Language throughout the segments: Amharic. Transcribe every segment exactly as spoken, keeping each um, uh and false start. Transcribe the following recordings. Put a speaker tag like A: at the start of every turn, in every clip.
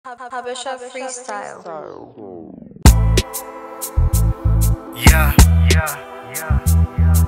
A: Habesha freestyle.
B: Yeah, yeah, yeah, yeah.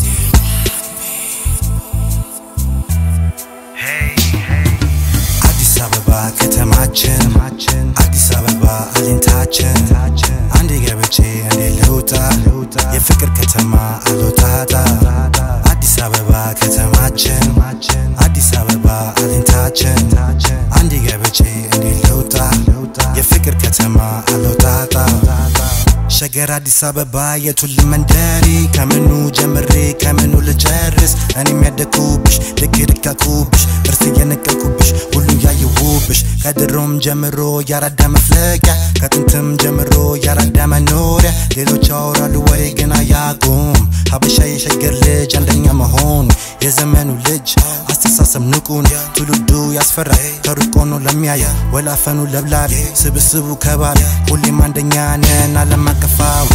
B: Hey, hey.
C: Addis Ababa ከተማችን አዲስ አበባ አለኝታችን አንዴ ገብቼ አንዴ ልውጣ የፍቅር ከተማ አልወጣጣ አዲስ አበባ ከተማችን አዲስ አበባ አለኝታችን አንዴ ገብቼ አንዴ ልውጣ የፍቅር ከተማ አልወጣጣ ሸገር አዲስ አበባ የቱል መንደሪ ከምኑ ጀምሬ ከምኑ ልጨርስ እኔም ያደኩብሽ ልክልካኩብሽ እርስ የነቀልኩብሽ ሁሉ ያየሁብሽ ከድሮም ጀምሮ ያራዳ መፍለቂያ ከጥንትም ጀምሮ ያራዳ መኖሪያ ሌሎች ያወራሉ ወይ ግን አያውቁም ሀበሻ የሸገር ልጅ አንደኛ መሆን የዘመኑ ልጅ አስተሳሰብ ንቁን ትውልዱ ያስፈራ ከሩቅ ሆኖ ለሚያየ ወላፈኑ ለብላቢ ስብስቡ ከባቢ ሁሌም አንደኛ ነን ዓለም አቀፋዊ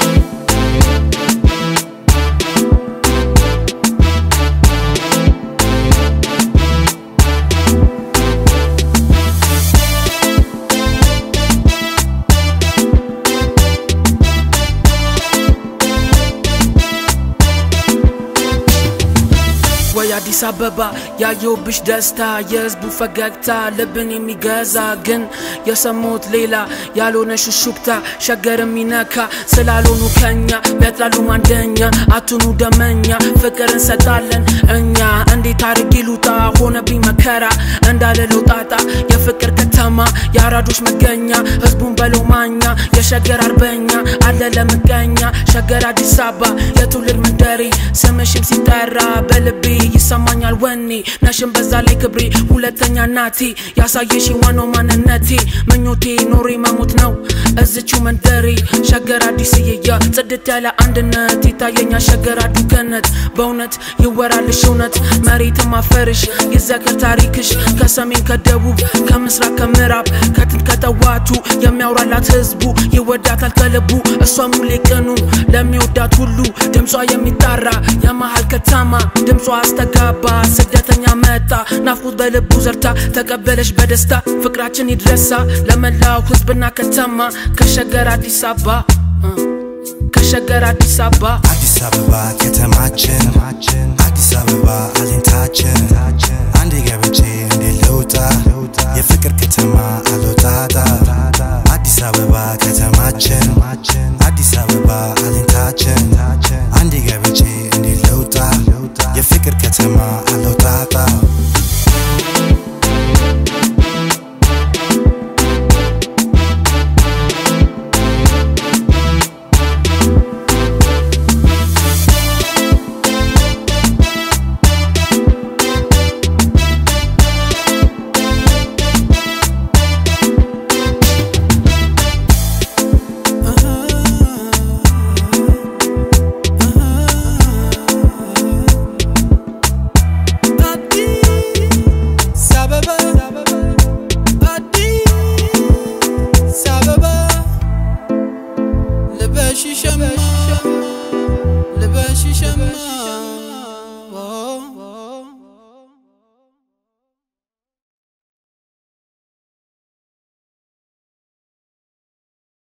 D: Addis Ababa ያየሁብሽ ደስታ የህዝቡ ፈገግታ ልብን የሚገዛ ግን የሰሙት ሌላ ያልሆነ ሹክሹክታ ሸገርም ይነካ ስላልሆኑ ከኛ ያጥላሉ ማንደኛ አቱኑ ደመኛ ፍቅር እንሰጣለን እኛ እንዴት አድርጌ ልውጣ ሆነብኝ መከራ እንዳለ ልውጣጣ የፍቅር ከተማ ያራዶች መገኛ ህዝቡን በለው ማኛ የሸገር አርበኛ አለ ለምቀኛ ሸገር አዲስ አበባ የትውልድ መንደሪ ስምሽም ሲጠራ በልቤ ይሰማኛል ወኔ ነሽን በዛ ላይ ክብሬ ሁለተኛ ናቲ ያሳየሽ ዋናው ማንነቴ ምኞቴ ኖሬ መሞት ነው እዝቹ መንደሪ ሸገር አዲስ ይያ ጽድት ያለ አንድነት ይታየኛ ሸገር አዲስ ገነት በእውነት ይወራልሽ እውነት መሬት ማፈርሽ ይዘከር ታሪክሽ ከሰሜን ከደቡብ ከምስራቅ ከምዕራብ ከጥንት ከተዋቱ የሚያወራላት ህዝቡ ይወዳታል ከልቡ እሷ ሙሌ ቀኑ ለሚወዳት ሁሉ ድምጿ የሚጣራ የመሃል ከተማ ድምጿ አስተጋባ ስደተኛ መጣ ናፍቆት በልቡ ዘርታ ተቀበለሽ በደስታ ፍቅራችን ይድረሳ ለመላው ህዝብና ከተማ ከሸገር አዲስ አበባ ከሸገር አዲስ አበባ
C: አዲስ አበባ ከተማችን አዲስ አበባ አለኝታችን አንዴ ገብቼ አንዴ ልውጣ የፍቅር ከተማ አልወጣጣ አዲስ አበባ ከተማችን አዲስ አበባ አለኝታችን አንዴ ገብቼ አንዴ ልውጣ የፍቅር ከተማ አልወጣጣ